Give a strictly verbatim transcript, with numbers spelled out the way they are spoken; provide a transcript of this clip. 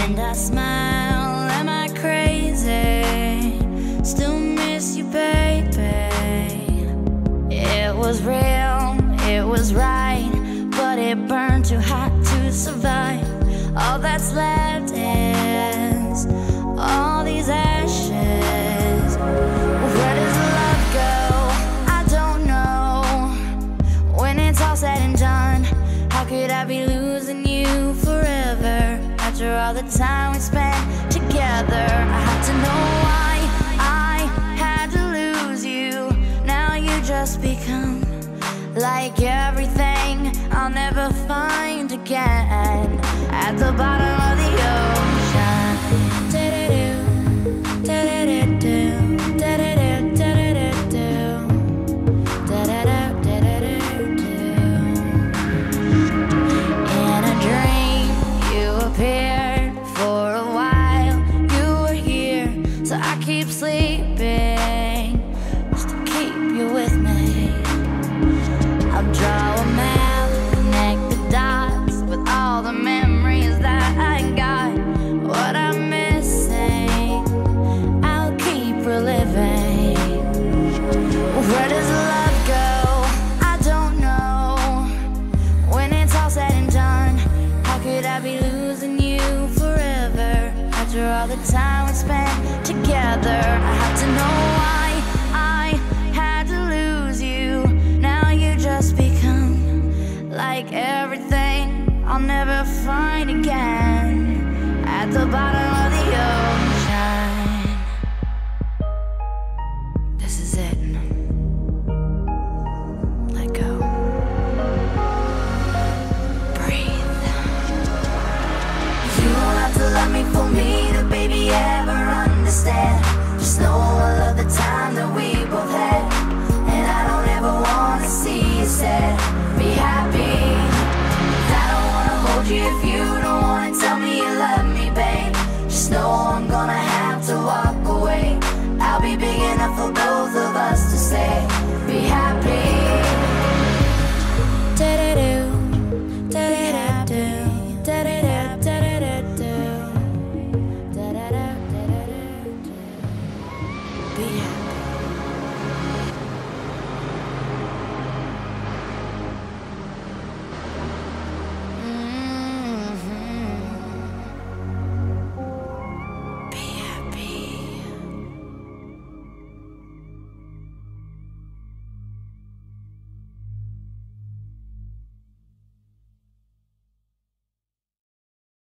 And I smile, am I crazy? Still miss you, baby. It was real, it was right, but it burned too hot to survive. All that's left is all these ashes. Where does love go? I don't know. When it's all said and done, how could I be losing you forever? After all the time we spent together, I had to know why I had to lose you. Now you just become like everything I'll never find again. At the bottom of the ocean. Da-da-do, da-da-da-do, da-da-do, da-da-da-do, da-da-do, da-da-da-do. In a dream, you appeared for a while. You were here, so I keep sleeping just to keep you with me. I'll draw a map, connect the dots with all the memories that I got. What I'm missing, I'll keep reliving. Where does love go? I don't know. When it's all said and done, how could I be losing you forever? After all the time we spent together, I had to know why I had to lose you. Now you just become like everything I'll never find again. At the bottom of the ocean. This is it. Let go. Breathe. You don't have to love me for me to, baby, ever understand. Just know I love the time